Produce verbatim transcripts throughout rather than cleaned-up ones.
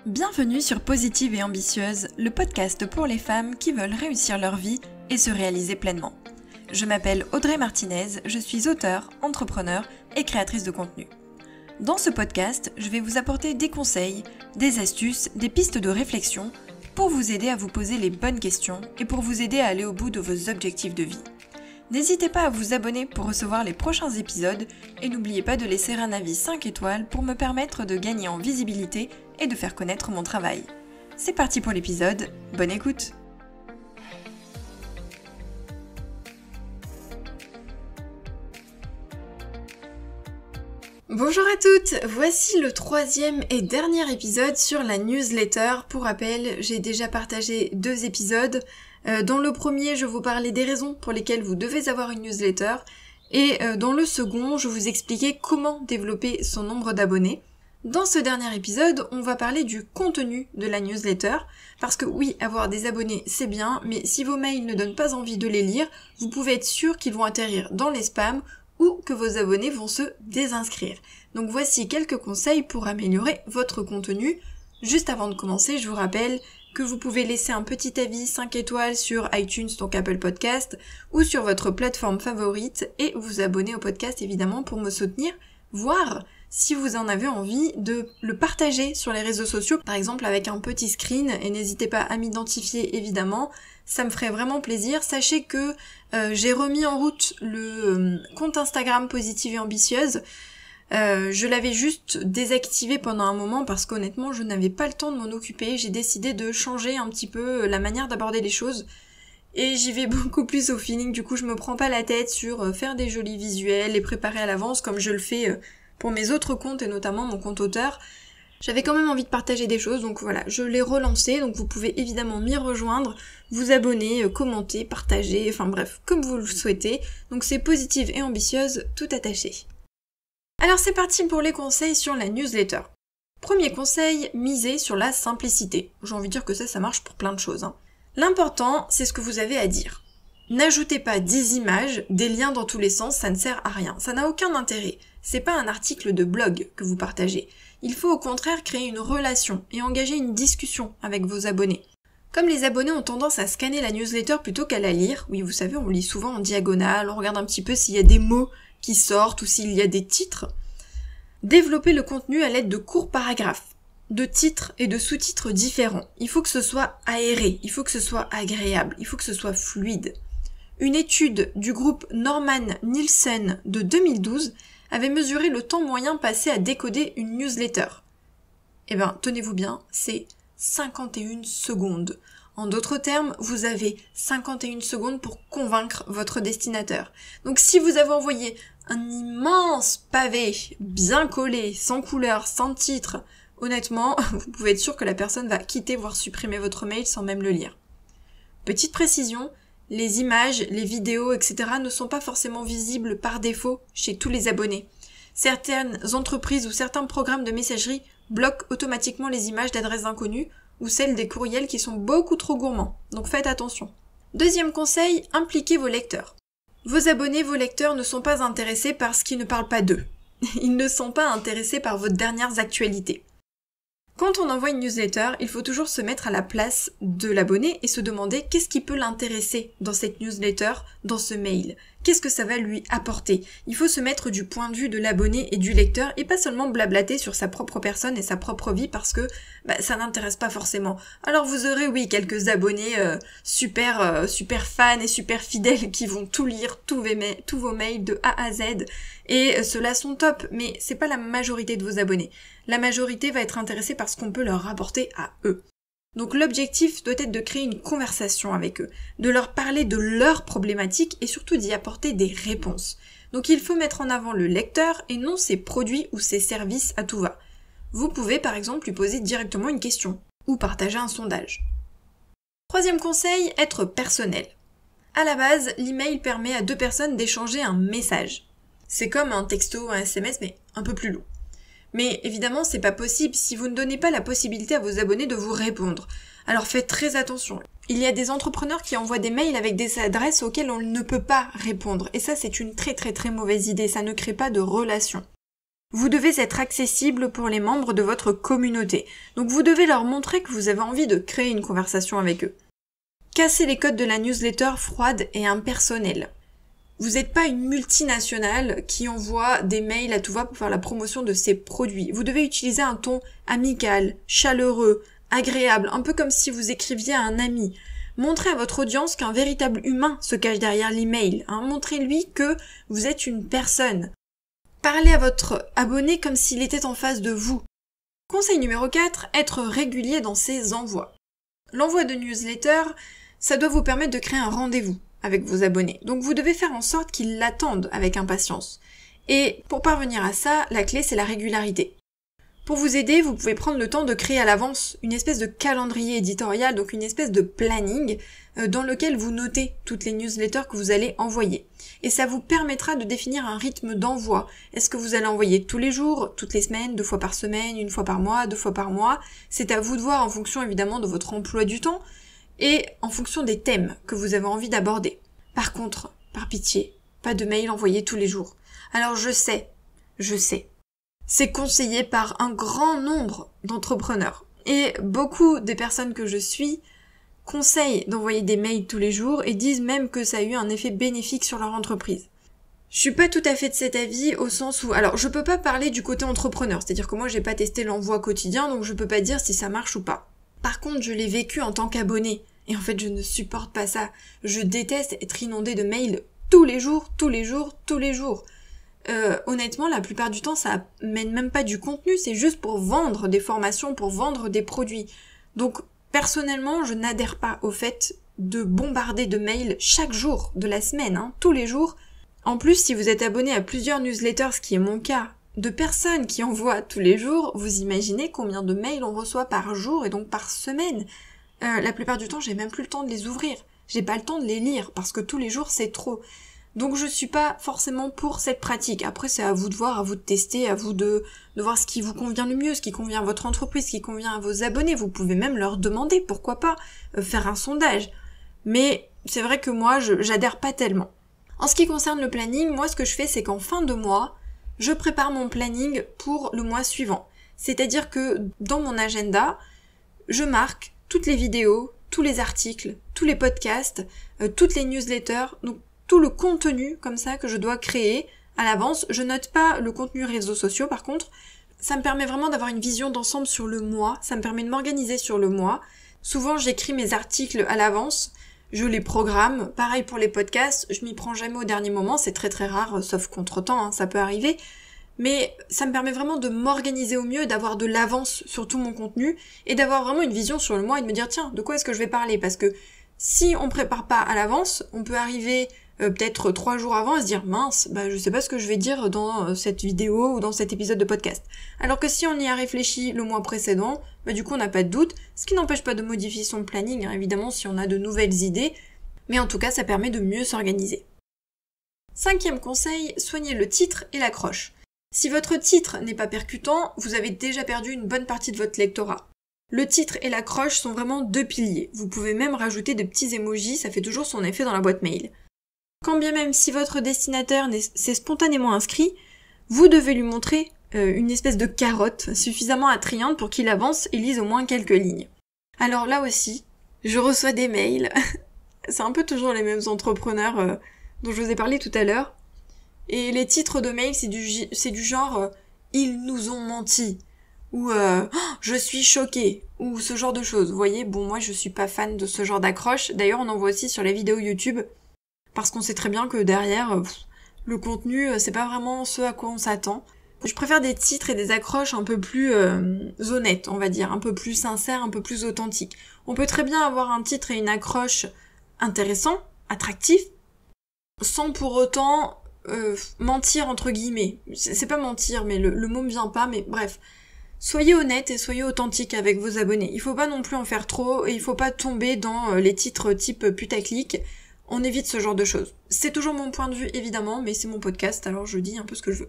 Bienvenue sur Positive et Ambitieuse, le podcast pour les femmes qui veulent réussir leur vie et se réaliser pleinement. Je m'appelle Audrey Martinez, je suis auteure, entrepreneur et créatrice de contenu. Dans ce podcast, je vais vous apporter des conseils, des astuces, des pistes de réflexion pour vous aider à vous poser les bonnes questions et pour vous aider à aller au bout de vos objectifs de vie. N'hésitez pas à vous abonner pour recevoir les prochains épisodes et n'oubliez pas de laisser un avis cinq étoiles pour me permettre de gagner en visibilité et de faire connaître mon travail. C'est parti pour l'épisode, bonne écoute! Bonjour à toutes, voici le troisième et dernier épisode sur la newsletter. Pour rappel, j'ai déjà partagé deux épisodes. Euh, dans le premier, je vous parlais des raisons pour lesquelles vous devez avoir une newsletter. Et euh, dans le second, je vous expliquais comment développer son nombre d'abonnés. Dans ce dernier épisode, on va parler du contenu de la newsletter. Parce que oui, avoir des abonnés, c'est bien, mais si vos mails ne donnent pas envie de les lire, vous pouvez être sûr qu'ils vont atterrir dans les spams ou que vos abonnés vont se désinscrire. Donc voici quelques conseils pour améliorer votre contenu. Juste avant de commencer, je vous rappelle que vous pouvez laisser un petit avis cinq étoiles sur iTunes, donc Apple Podcast, ou sur votre plateforme favorite, et vous abonner au podcast évidemment pour me soutenir, voire si vous en avez envie de le partager sur les réseaux sociaux, par exemple avec un petit screen, et n'hésitez pas à m'identifier évidemment, ça me ferait vraiment plaisir. Sachez que euh, j'ai remis en route le euh, compte Instagram Positive et Ambitieuse. Euh, je l'avais juste désactivé pendant un moment parce qu'honnêtement je n'avais pas le temps de m'en occuper. J'ai décidé de changer un petit peu la manière d'aborder les choses et j'y vais beaucoup plus au feeling. Du coup je me prends pas la tête sur euh, faire des jolis visuels, les préparer à l'avance comme je le fais euh, pour mes autres comptes et notamment mon compte auteur. J'avais quand même envie de partager des choses, donc voilà, je l'ai relancé, donc vous pouvez évidemment m'y rejoindre, vous abonner, commenter, partager, enfin bref, comme vous le souhaitez. Donc c'est Positive et Ambitieuse, tout attaché. Alors c'est parti pour les conseils sur la newsletter. Premier conseil, misez sur la simplicité. J'ai envie de dire que ça, ça marche pour plein de choses. Hein. L'important, c'est ce que vous avez à dire. N'ajoutez pas dix images, des liens dans tous les sens, ça ne sert à rien. Ça n'a aucun intérêt. C'est pas un article de blog que vous partagez. Il faut au contraire créer une relation et engager une discussion avec vos abonnés. Comme les abonnés ont tendance à scanner la newsletter plutôt qu'à la lire, oui vous savez on lit souvent en diagonale, on regarde un petit peu s'il y a des mots qui sortent ou s'il y a des titres, développez le contenu à l'aide de courts paragraphes, de titres et de sous-titres différents. Il faut que ce soit aéré, il faut que ce soit agréable, il faut que ce soit fluide. Une étude du groupe Norman Nielsen de deux mille douze avait mesuré le temps moyen passé à décoder une newsletter. Eh ben, tenez-vous bien, c'est cinquante et une secondes. En d'autres termes, vous avez cinquante et une secondes pour convaincre votre destinataire. Donc si vous avez envoyé un immense pavé, bien collé, sans couleur, sans titre, honnêtement, vous pouvez être sûr que la personne va quitter voire supprimer votre mail sans même le lire. Petite précision, les images, les vidéos, et cetera ne sont pas forcément visibles par défaut chez tous les abonnés. Certaines entreprises ou certains programmes de messagerie bloquent automatiquement les images d'adresses inconnues ou celles des courriels qui sont beaucoup trop gourmands. Donc faites attention. Deuxième conseil, impliquez vos lecteurs. Vos abonnés, vos lecteurs ne sont pas intéressés par ce qui ne parle pas d'eux. Ils ne sont pas intéressés par vos dernières actualités. Quand on envoie une newsletter, il faut toujours se mettre à la place de l'abonné et se demander qu'est-ce qui peut l'intéresser dans cette newsletter, dans ce mail. Qu'est-ce que ça va lui apporter? Il faut se mettre du point de vue de l'abonné et du lecteur et pas seulement blablater sur sa propre personne et sa propre vie parce que bah, ça n'intéresse pas forcément. Alors vous aurez oui quelques abonnés euh, super euh, super fans et super fidèles qui vont tout lire, tous vos, ma- tous vos mails de A à Z et euh, ceux-là sont top, mais c'est pas la majorité de vos abonnés. La majorité va être intéressée par ce qu'on peut leur rapporter à eux. Donc l'objectif doit être de créer une conversation avec eux, de leur parler de leurs problématiques et surtout d'y apporter des réponses. Donc il faut mettre en avant le lecteur et non ses produits ou ses services à tout va. Vous pouvez par exemple lui poser directement une question ou partager un sondage. Troisième conseil, être personnel. À la base, l'email permet à deux personnes d'échanger un message. C'est comme un texto ou un S M S mais un peu plus long. Mais évidemment, c'est pas possible si vous ne donnez pas la possibilité à vos abonnés de vous répondre. Alors faites très attention. Il y a des entrepreneurs qui envoient des mails avec des adresses auxquelles on ne peut pas répondre. Et ça, c'est une très très très mauvaise idée. Ça ne crée pas de relation. Vous devez être accessible pour les membres de votre communauté. Donc vous devez leur montrer que vous avez envie de créer une conversation avec eux. Cassez les codes de la newsletter froide et impersonnelle. Vous n'êtes pas une multinationale qui envoie des mails à tout va pour faire la promotion de ses produits. Vous devez utiliser un ton amical, chaleureux, agréable, un peu comme si vous écriviez à un ami. Montrez à votre audience qu'un véritable humain se cache derrière l'email. Hein. Montrez-lui que vous êtes une personne. Parlez à votre abonné comme s'il était en face de vous. Conseil numéro quatre, être régulier dans ses envois. L'envoi de newsletter, ça doit vous permettre de créer un rendez-vous avec vos abonnés. Donc vous devez faire en sorte qu'ils l'attendent avec impatience. Et pour parvenir à ça, la clé c'est la régularité. Pour vous aider, vous pouvez prendre le temps de créer à l'avance une espèce de calendrier éditorial, donc une espèce de planning euh, dans lequel vous notez toutes les newsletters que vous allez envoyer. Et ça vous permettra de définir un rythme d'envoi. Est-ce que vous allez envoyer tous les jours, toutes les semaines, deux fois par semaine, une fois par mois, deux fois par mois? C'est à vous de voir en fonction évidemment de votre emploi du temps et en fonction des thèmes que vous avez envie d'aborder. Par contre, par pitié, pas de mail envoyé tous les jours. Alors je sais, je sais. C'est conseillé par un grand nombre d'entrepreneurs. Et beaucoup des personnes que je suis conseillent d'envoyer des mails tous les jours et disent même que ça a eu un effet bénéfique sur leur entreprise. Je suis pas tout à fait de cet avis au sens où... Alors, je peux pas parler du côté entrepreneur, c'est-à-dire que moi j'ai pas testé l'envoi quotidien, donc je peux pas dire si ça marche ou pas. Par contre, je l'ai vécu en tant qu'abonné, et en fait je ne supporte pas ça. Je déteste être inondée de mails tous les jours, tous les jours, tous les jours. Euh, honnêtement, la plupart du temps, ça mène même pas du contenu, c'est juste pour vendre des formations, pour vendre des produits. Donc, personnellement, je n'adhère pas au fait de bombarder de mails chaque jour de la semaine, hein, tous les jours. En plus, si vous êtes abonné à plusieurs newsletters, ce qui est mon cas, de personnes qui envoient tous les jours, vous imaginez combien de mails on reçoit par jour et donc par semaine. Euh, la plupart du temps, j'ai même plus le temps de les ouvrir. J'ai pas le temps de les lire parce que tous les jours, c'est trop. Donc je suis pas forcément pour cette pratique. Après c'est à vous de voir, à vous de tester, à vous de, de voir ce qui vous convient le mieux, ce qui convient à votre entreprise, ce qui convient à vos abonnés. Vous pouvez même leur demander, pourquoi pas, euh, faire un sondage. Mais c'est vrai que moi je, j'adhère pas tellement. En ce qui concerne le planning, moi ce que je fais c'est qu'en fin de mois, je prépare mon planning pour le mois suivant. C'est-à-dire que dans mon agenda, je marque toutes les vidéos, tous les articles, tous les podcasts, euh, toutes les newsletters, donc tout le contenu comme ça que je dois créer à l'avance. Je note pas le contenu réseaux sociaux par contre. Ça me permet vraiment d'avoir une vision d'ensemble sur le mois. Ça me permet de m'organiser sur le mois. Souvent j'écris mes articles à l'avance. Je les programme. Pareil pour les podcasts. Je m'y prends jamais au dernier moment. C'est très très rare, sauf contre-temps, hein, ça peut arriver. Mais ça me permet vraiment de m'organiser au mieux, d'avoir de l'avance sur tout mon contenu et d'avoir vraiment une vision sur le mois et de me dire tiens, de quoi est-ce que je vais parler? Parce que si on prépare pas à l'avance, on peut arriver Euh, peut-être trois jours avant à se dire mince, bah je sais pas ce que je vais dire dans euh, cette vidéo ou dans cet épisode de podcast. Alors que si on y a réfléchi le mois précédent, bah du coup on n'a pas de doute, ce qui n'empêche pas de modifier son planning, hein, évidemment si on a de nouvelles idées, mais en tout cas ça permet de mieux s'organiser. Cinquième conseil, soignez le titre et l'accroche. Si votre titre n'est pas percutant, vous avez déjà perdu une bonne partie de votre lectorat. Le titre et l'accroche sont vraiment deux piliers. Vous pouvez même rajouter de petits emojis, ça fait toujours son effet dans la boîte mail. Quand bien même si votre destinataire s'est spontanément inscrit, vous devez lui montrer euh, une espèce de carotte suffisamment attrayante pour qu'il avance et lise au moins quelques lignes. Alors là aussi, je reçois des mails, c'est un peu toujours les mêmes entrepreneurs euh, dont je vous ai parlé tout à l'heure, et les titres de mails c'est du, c'est du genre euh, « Ils nous ont menti » ou euh, oh, « Je suis choquée » ou ce genre de choses. Vous voyez, bon moi je suis pas fan de ce genre d'accroche, d'ailleurs on en voit aussi sur les vidéos YouTube, parce qu'on sait très bien que derrière, pff, le contenu, c'est pas vraiment ce à quoi on s'attend. Je préfère des titres et des accroches un peu plus euh, honnêtes, on va dire, un peu plus sincères, un peu plus authentiques. On peut très bien avoir un titre et une accroche intéressants, attractifs, sans pour autant euh, mentir entre guillemets. C'est, c'est pas mentir, mais le, le mot me vient pas, mais bref. Soyez honnête et soyez authentique avec vos abonnés. Il faut pas non plus en faire trop, et il faut pas tomber dans les titres type putaclic. On évite ce genre de choses. C'est toujours mon point de vue, évidemment, mais c'est mon podcast, alors je dis un peu ce que je veux.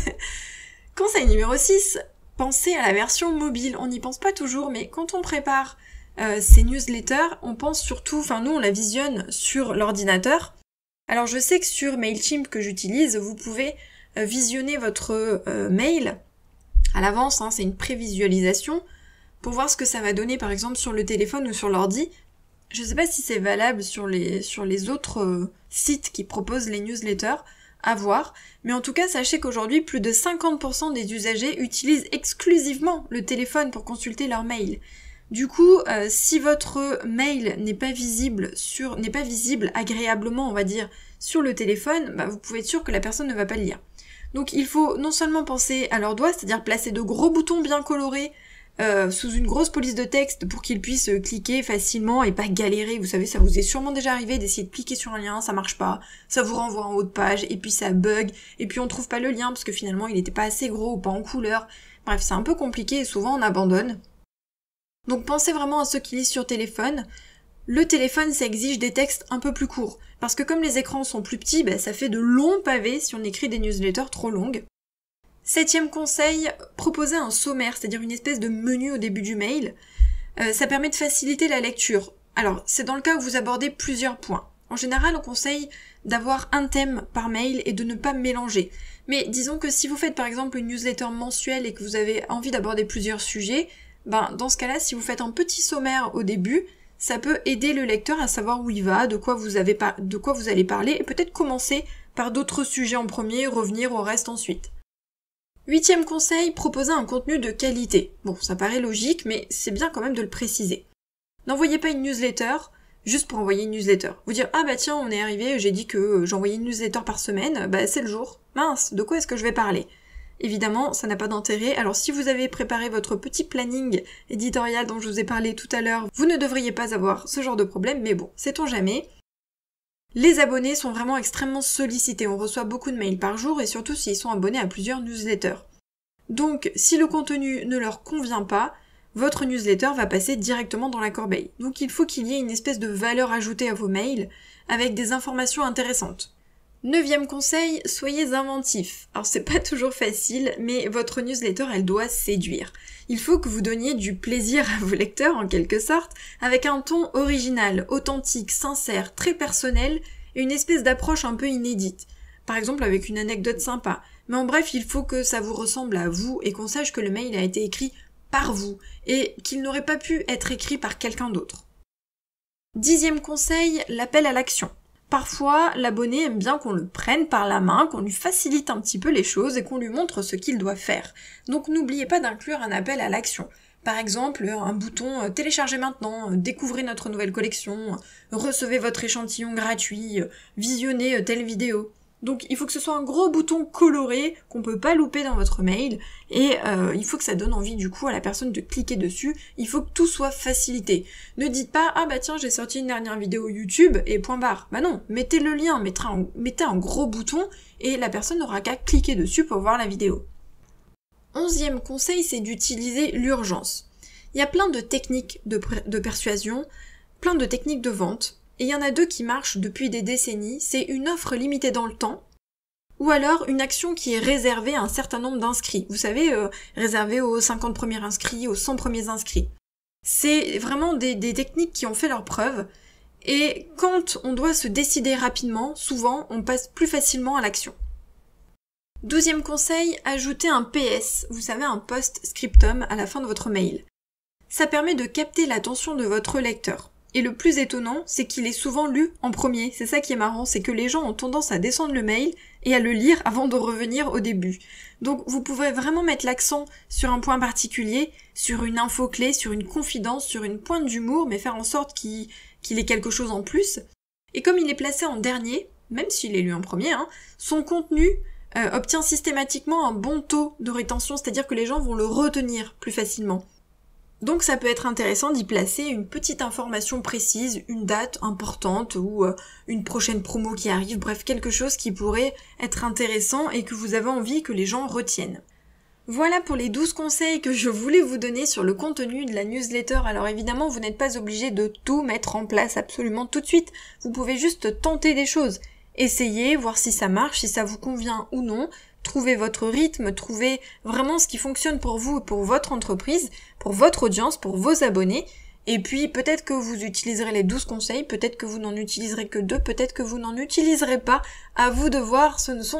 Conseil numéro six, pensez à la version mobile. On n'y pense pas toujours, mais quand on prépare euh, ces newsletters, on pense surtout, enfin nous on la visionne sur l'ordinateur. Alors je sais que sur MailChimp que j'utilise, vous pouvez euh, visionner votre euh, mail à l'avance, hein, c'est une prévisualisation, pour voir ce que ça va donner par exemple sur le téléphone ou sur l'ordi. Je sais pas si c'est valable sur les, sur les autres euh, sites qui proposent les newsletters, à voir, mais en tout cas sachez qu'aujourd'hui plus de cinquante pour cent des usagers utilisent exclusivement le téléphone pour consulter leur mail. Du coup, euh, si votre mail n'est pas visible sur, n'est pas visible agréablement, on va dire, sur le téléphone, bah, vous pouvez être sûr que la personne ne va pas le lire. Donc il faut non seulement penser à leurs doigts, c'est-à-dire placer de gros boutons bien colorés euh, sous une grosse police de texte pour qu'ils puissent cliquer facilement et pas galérer. Vous savez, ça vous est sûrement déjà arrivé d'essayer de cliquer sur un lien, ça marche pas, ça vous renvoie en haut de page, et puis ça bug, et puis on trouve pas le lien parce que finalement il était pas assez gros ou pas en couleur. Bref, c'est un peu compliqué et souvent on abandonne. Donc pensez vraiment à ceux qui lisent sur téléphone. Le téléphone, ça exige des textes un peu plus courts. Parce que comme les écrans sont plus petits, bah, ça fait de longs pavés si on écrit des newsletters trop longues. Septième conseil, proposez un sommaire, c'est-à-dire une espèce de menu au début du mail. Euh, ça permet de faciliter la lecture. Alors, c'est dans le cas où vous abordez plusieurs points. En général, on conseille d'avoir un thème par mail et de ne pas mélanger. Mais disons que si vous faites par exemple une newsletter mensuelle et que vous avez envie d'aborder plusieurs sujets, ben, dans ce cas-là, si vous faites un petit sommaire au début, ça peut aider le lecteur à savoir où il va, de quoi vous avez par... de quoi vous allez parler, et peut-être commencer par d'autres sujets en premier, revenir au reste ensuite. Huitième conseil, proposer un contenu de qualité. Bon, ça paraît logique, mais c'est bien quand même de le préciser. N'envoyez pas une newsletter juste pour envoyer une newsletter. Vous dire, ah bah tiens, on est arrivé, j'ai dit que j'envoyais une newsletter par semaine, bah c'est le jour. Mince, de quoi est-ce que je vais parler ? Évidemment, ça n'a pas d'intérêt. Alors si vous avez préparé votre petit planning éditorial dont je vous ai parlé tout à l'heure, vous ne devriez pas avoir ce genre de problème, mais bon, sait-on jamais. Les abonnés sont vraiment extrêmement sollicités. On reçoit beaucoup de mails par jour et surtout s'ils sont abonnés à plusieurs newsletters. Donc, si le contenu ne leur convient pas, votre newsletter va passer directement dans la corbeille. Donc il faut qu'il y ait une espèce de valeur ajoutée à vos mails avec des informations intéressantes. Neuvième conseil, soyez inventifs. Alors c'est pas toujours facile, mais votre newsletter, elle doit séduire. Il faut que vous donniez du plaisir à vos lecteurs, en quelque sorte, avec un ton original, authentique, sincère, très personnel, et une espèce d'approche un peu inédite. Par exemple avec une anecdote sympa. Mais en bref, il faut que ça vous ressemble à vous, et qu'on sache que le mail a été écrit par vous, et qu'il n'aurait pas pu être écrit par quelqu'un d'autre. Dixième conseil, l'appel à l'action. Parfois, l'abonné aime bien qu'on le prenne par la main, qu'on lui facilite un petit peu les choses et qu'on lui montre ce qu'il doit faire. Donc n'oubliez pas d'inclure un appel à l'action. Par exemple, un bouton « Téléchargez maintenant »,« Découvrez notre nouvelle collection »,« Recevez votre échantillon gratuit »,« Visionnez telle vidéo ». Donc il faut que ce soit un gros bouton coloré qu'on peut pas louper dans votre mail et euh, il faut que ça donne envie du coup à la personne de cliquer dessus, il faut que tout soit facilité. Ne dites pas « Ah bah tiens j'ai sorti une dernière vidéo YouTube et point barre ». Bah non, mettez le lien, mettez un, mettez un gros bouton et la personne n'aura qu'à cliquer dessus pour voir la vidéo. Onzième conseil, c'est d'utiliser l'urgence. Il y a plein de techniques de, de persuasion, plein de techniques de vente. Et il y en a deux qui marchent depuis des décennies, c'est une offre limitée dans le temps, ou alors une action qui est réservée à un certain nombre d'inscrits. Vous savez, euh, réservée aux cinquante premiers inscrits, aux cent premiers inscrits. C'est vraiment des, des techniques qui ont fait leurs preuves, et quand on doit se décider rapidement, souvent on passe plus facilement à l'action. Douzième conseil, ajoutez un P S, vous savez un post-scriptum à la fin de votre mail. Ça permet de capter l'attention de votre lecteur. Et le plus étonnant, c'est qu'il est souvent lu en premier. C'est ça qui est marrant, c'est que les gens ont tendance à descendre le mail et à le lire avant de revenir au début. Donc vous pouvez vraiment mettre l'accent sur un point particulier, sur une info clé, sur une confidence, sur une pointe d'humour, mais faire en sorte qu'il, qu'il ait quelque chose en plus. Et comme il est placé en dernier, même s'il est lu en premier, hein, son contenu euh, obtient systématiquement un bon taux de rétention, c'est-à-dire que les gens vont le retenir plus facilement. Donc ça peut être intéressant d'y placer une petite information précise, une date importante ou euh, une prochaine promo qui arrive, bref quelque chose qui pourrait être intéressant et que vous avez envie que les gens retiennent. Voilà pour les douze conseils que je voulais vous donner sur le contenu de la newsletter. Alors évidemment vous n'êtes pas obligé de tout mettre en place absolument tout de suite, vous pouvez juste tenter des choses, essayer, voir si ça marche, si ça vous convient ou non. Trouvez votre rythme, trouvez vraiment ce qui fonctionne pour vous et pour votre entreprise, pour votre audience, pour vos abonnés. Et puis peut-être que vous utiliserez les douze conseils, peut-être que vous n'en utiliserez que deux, peut-être que vous n'en utiliserez pas. À vous de voir, ce ne sont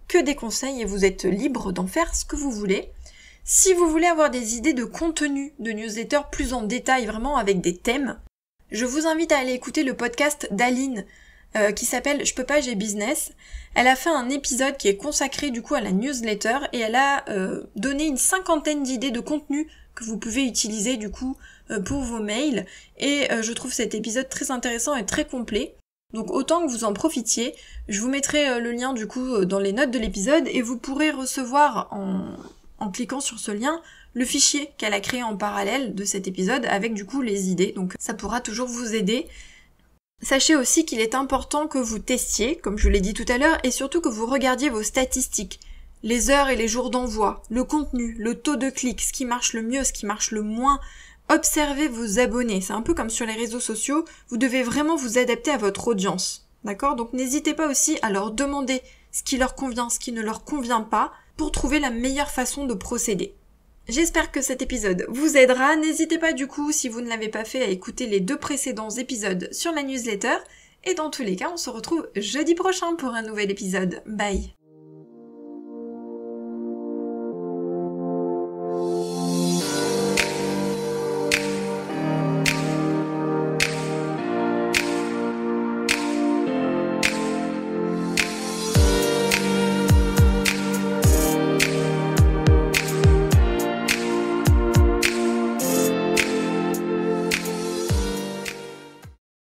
que des conseils et vous êtes libre d'en faire ce que vous voulez. Si vous voulez avoir des idées de contenu de newsletter plus en détail, vraiment avec des thèmes, je vous invite à aller écouter le podcast d'Aline euh, qui s'appelle « Je peux pas, j'ai business ». Elle a fait un épisode qui est consacré du coup à la newsletter et elle a euh, donné une cinquantaine d'idées de contenu que vous pouvez utiliser du coup euh, pour vos mails et euh, je trouve cet épisode très intéressant et très complet. Donc autant que vous en profitiez, je vous mettrai euh, le lien du coup euh, dans les notes de l'épisode et vous pourrez recevoir en, en cliquant sur ce lien le fichier qu'elle a créé en parallèle de cet épisode avec du coup les idées, donc ça pourra toujours vous aider. Sachez aussi qu'il est important que vous testiez, comme je l'ai dit tout à l'heure, et surtout que vous regardiez vos statistiques, les heures et les jours d'envoi, le contenu, le taux de clic, ce qui marche le mieux, ce qui marche le moins. Observez vos abonnés, c'est un peu comme sur les réseaux sociaux, vous devez vraiment vous adapter à votre audience, d'accord ? Donc n'hésitez pas aussi à leur demander ce qui leur convient, ce qui ne leur convient pas, pour trouver la meilleure façon de procéder. J'espère que cet épisode vous aidera. N'hésitez pas du coup, si vous ne l'avez pas fait, à écouter les deux précédents épisodes sur la newsletter. Et dans tous les cas, on se retrouve jeudi prochain pour un nouvel épisode. Bye!